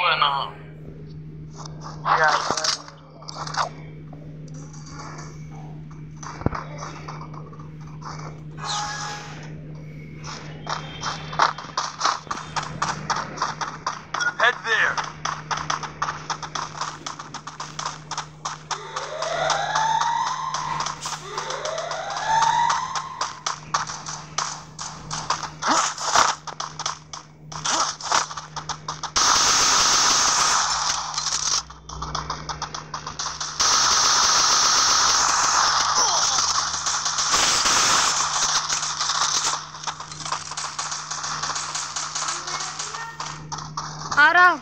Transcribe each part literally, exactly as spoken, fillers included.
वो है ना Head there. आ रहा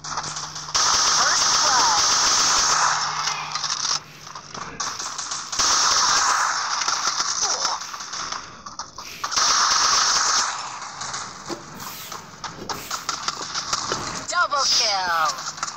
Double kill.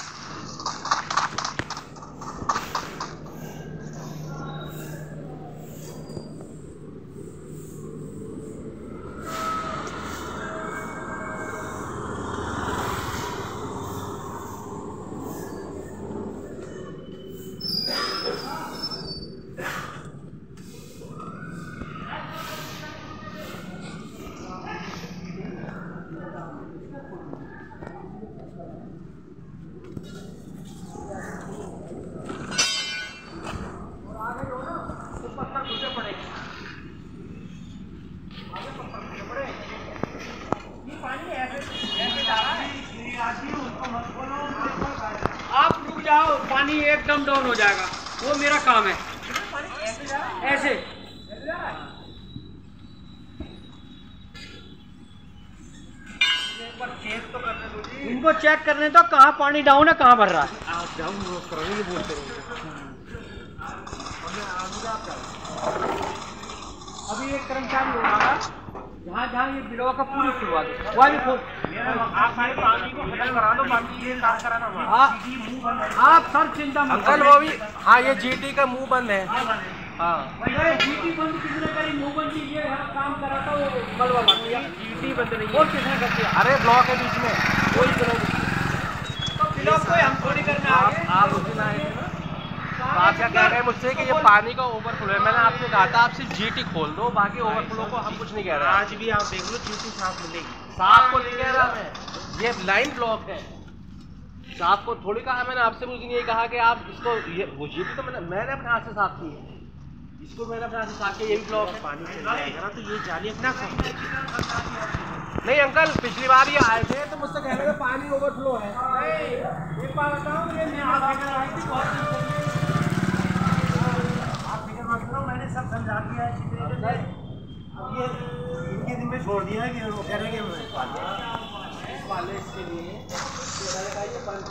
आप रुक जाओ, पानी एकदम डाउन हो जाएगा, वो मेरा काम है। ऐसे इनको चेक करने तो कहाँ पानी डाउन है कहाँ भर रहा है। आप डाउन करोगे बोलते अभी एक कर्मचारी होगा जहाँ जहाँ ये बिलवा का पूरी खुलवा दो, वहाँ भी खोल। आप सारे पानी को खत्म करा दो, बाकी ये काम कराना होगा। आप सर चिंता मत अंकल वो भी हाँ, ये जीटी का मुंह बंद है। हाँ जीटी बंद किसने करी? मुंह बंद कीजिए, काम करा था वो मलवा बंद किया। जीटी बंद नहीं और किसने कर दिया? अरे ब्लॉक है बीच में, कोई ब्लॉक तो ब्लॉक को हम थोड़ी करना आप है। आप उस दिन आए थे ना, तो आप क्या कह रहे हैं मुझसे कि ये पानी का ओवरफ्लो है। मैंने आपसे कहा था आप सिर्फ जीटी खोल दो, बाकी ओवरफ्लो को हम कुछ नहीं कह रहे। आज भी आप देख लो जीटी साफ मिलेगी। साफ को नहीं कह रहा मैं, ये लाइन ब्लॉक है। साफ को थोड़ी कहा मैंने आपसे, मुझे ये कहा कि आप इसको ये वो जीटी तो मैंने मैंने अपने हाथ से साफ की है, इसको मैंने अपने हाथ से साफ किया। ये भी ब्लॉक है, पानी चल जाएगा ना तो ये जाली अपना साफ। नहीं अंकल पिछली बार ये आए थे तो मुझसे कह रहे थे पानी ओवरफ्लो है। एक बार बताओ, ये मैं आप आई थी बहुत मैंने सब समझा दिया है अच्छी तरीके से। अब ये इनके दिन में छोड़ दिया है कि वो कह रहे हैं कि इस वाले इसके लिए ये बंद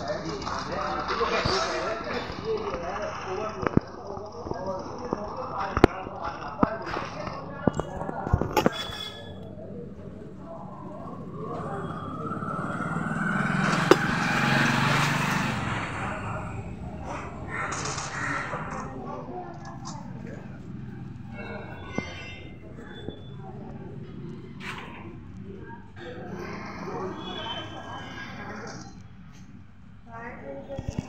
है।